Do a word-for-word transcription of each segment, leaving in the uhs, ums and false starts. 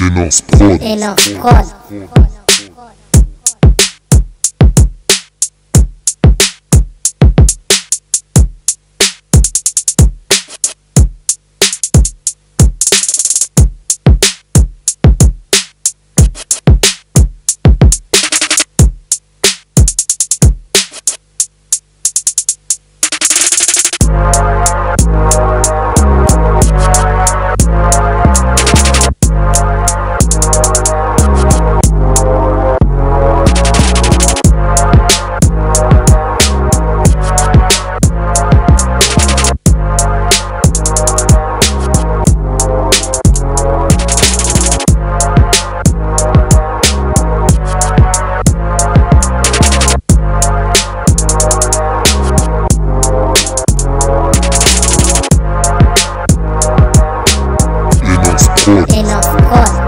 Énonce Prod. Énonce Prod. Énonce Prod.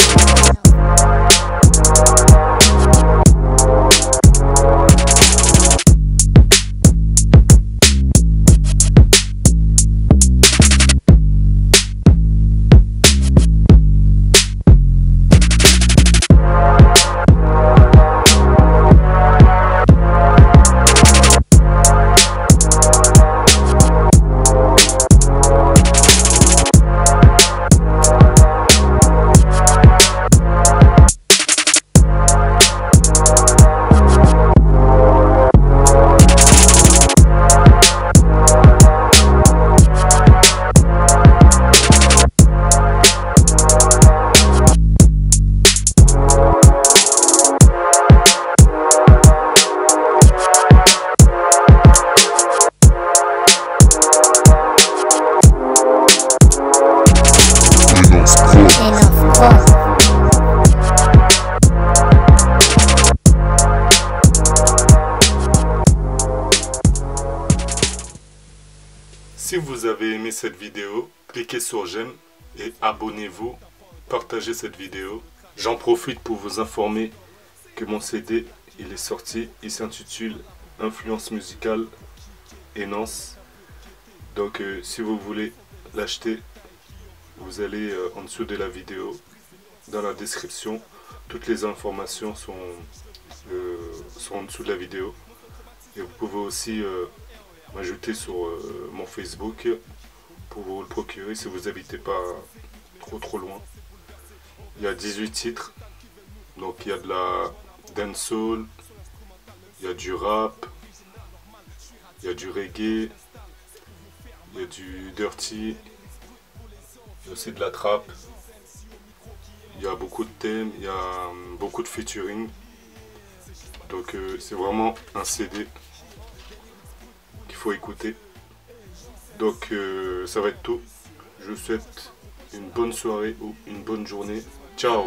Si vous avez aimé cette vidéo, cliquez sur j'aime et abonnez-vous, partagez cette vidéo. J'en profite pour vous informer que mon C D il est sorti, il s'intitule Influence musicale Énonce. Donc euh, si vous voulez l'acheter, vous allez euh, en dessous de la vidéo, dans la description, toutes les informations sont, euh, sont en dessous de la vidéo. Et vous pouvez aussi euh, m'ajouter sur euh, mon Facebook pour vous le procurer si vous n'habitez pas trop trop loin. Il y a dix-huit titres, donc il y a de la dancehall, il y a du rap, il y a du reggae, il y a du dirty, il y a aussi de la trap, il y a beaucoup de thèmes, il y a beaucoup de featuring, donc euh, c'est vraiment un C D qu'il faut écouter. Donc euh, ça va être tout. Je vous souhaite une bonne soirée ou une bonne journée. Ciao.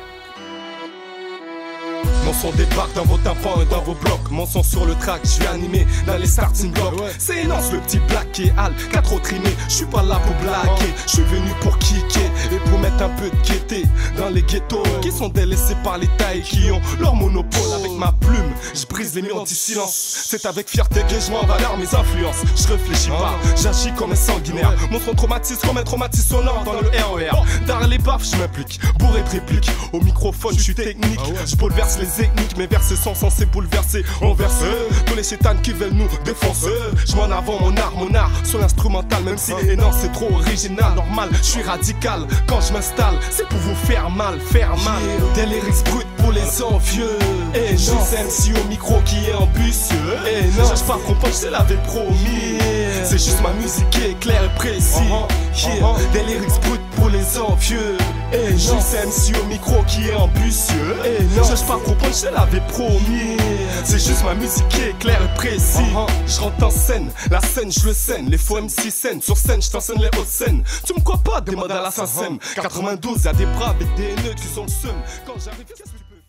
Mon son débarque dans vos tympans et dans vos blocs. Mon son sur le track, je vais animer dans les starting blocks. C'est Énonce, le petit black qui est hal, quatre autres rimés. Je suis pas là pour blaguer, je suis venu pour kicker et pour mettre un peu de gaieté dans les ghettos qui sont délaissés par les tailles qui ont leur monopole. Avec ma plume, je brise les murs anti-silence. C'est avec fierté que je mets en valeur mes influences. Je réfléchis pas, j'agis comme un sanguinaire. Mon son traumatise comme un traumatisme sonore dans le R E R. Dans les baffes, je m'implique, bourré de répliques. Au microphone, je suis technique, je bouleverse les techniques, mes versets sont censés bouleverser. On verse tous les chétanes qui veulent nous défoncer. Je m'en avant mon art, mon art sur l'instrumental. Même si Énonce c'est trop original, normal, je suis radical. Quand je m'installe, c'est pour vous faire mal, faire mal. Des lyrics bruts pour les envieux. Énonce M C au micro qui est ambitieux. Énonce, cherche pas qu'on punch, je l'avais promis. C'est juste ma musique qui est claire et précis. Yeah. Des lyrics bruts pour les envieux. Énonce M C au micro qui est ambitieux. Énonce, cherche pas qu'on punch, je l'avais promis. C'est juste ma musique qui est claire et précis. Je rentre en scène, la scène je le scène. Les faux M C scènes, sur scène je t'enseigne les hautes scènes. Tu me crois pas, des modes à la S A C E M. quatre-vingt-douze, y'a des bras avec des haineux qui sont le seum. Quand j'arrive, qu'est-ce que tu peux